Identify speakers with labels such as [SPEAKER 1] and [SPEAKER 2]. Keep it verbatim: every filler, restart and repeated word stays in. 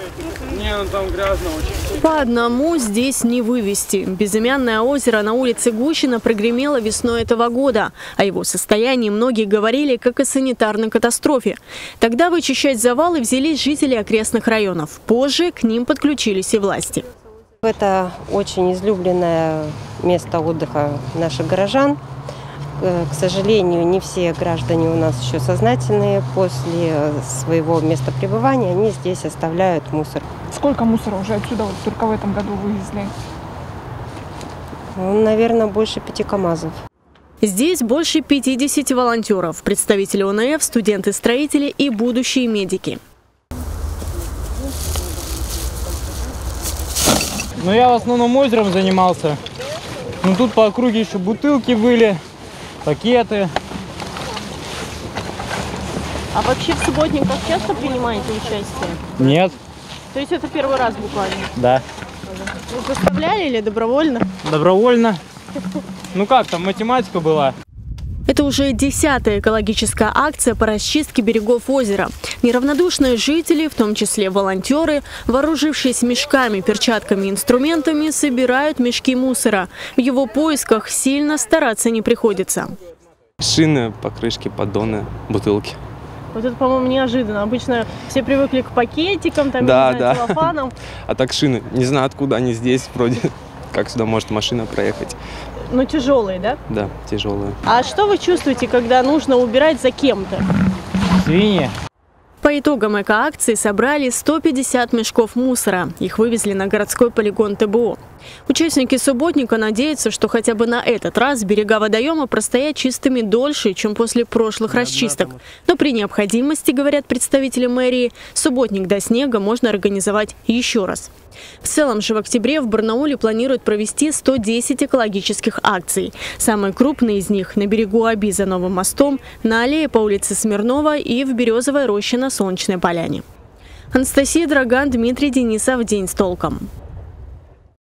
[SPEAKER 1] Не, ну там грязно очень.
[SPEAKER 2] По одному здесь не вывести. Безымянное озеро на улице Гущина прогремело весной этого года. О его состоянии многие говорили как о санитарной катастрофе. Тогда вычищать завалы взялись жители окрестных районов. Позже к ним подключились и власти.
[SPEAKER 3] Это очень излюбленное место отдыха наших горожан. К сожалению, не все граждане у нас еще сознательные. После своего места пребывания они здесь оставляют мусор.
[SPEAKER 4] Сколько мусора уже отсюда вот только в этом году вывезли?
[SPEAKER 3] Ну, наверное, больше пяти КАМАЗов.
[SPEAKER 2] Здесь больше пятидесяти волонтеров, представители О Н Ф, студенты-строители и будущие медики.
[SPEAKER 1] Ну, я в основном озером занимался. Ну, тут по округе еще бутылки были, пакеты.
[SPEAKER 2] А вообще в субботниках часто принимаете участие?
[SPEAKER 1] Нет.
[SPEAKER 2] То есть это первый раз буквально?
[SPEAKER 1] Да.
[SPEAKER 2] Вы заставляли или добровольно?
[SPEAKER 1] Добровольно. Ну как, там математика была.
[SPEAKER 2] Это уже десятая экологическая акция по расчистке берегов озера. Неравнодушные жители, в том числе волонтеры, вооружившись мешками, перчатками и инструментами, собирают мешки мусора. В его поисках сильно стараться не приходится.
[SPEAKER 5] Шины, покрышки, поддоны, бутылки.
[SPEAKER 2] Вот это, по-моему, неожиданно. Обычно все привыкли к пакетикам, там,
[SPEAKER 5] да,
[SPEAKER 2] не знаю,
[SPEAKER 5] да.
[SPEAKER 2] целлофанам.
[SPEAKER 5] А так шины. Не знаю, откуда они здесь, вроде. Как сюда может машина проехать.
[SPEAKER 2] Но тяжелые, да?
[SPEAKER 5] Да, тяжелые.
[SPEAKER 2] А что вы чувствуете, когда нужно убирать за кем-то?
[SPEAKER 1] Свиньи.
[SPEAKER 2] По итогам эко-акции собрали сто пятьдесят мешков мусора. Их вывезли на городской полигон Т Б О. Участники субботника надеются, что хотя бы на этот раз берега водоема простоят чистыми дольше, чем после прошлых расчисток. Но при необходимости, говорят представители мэрии, субботник до снега можно организовать еще раз. В целом же в октябре в Барнауле планируют провести сто десять экологических акций. Самые крупные из них на берегу Оби за Новым мостом, на аллее по улице Смирнова и в Березовой роще на Солнечной поляне. Анастасия Драган, Дмитрий Денисов. День с толком.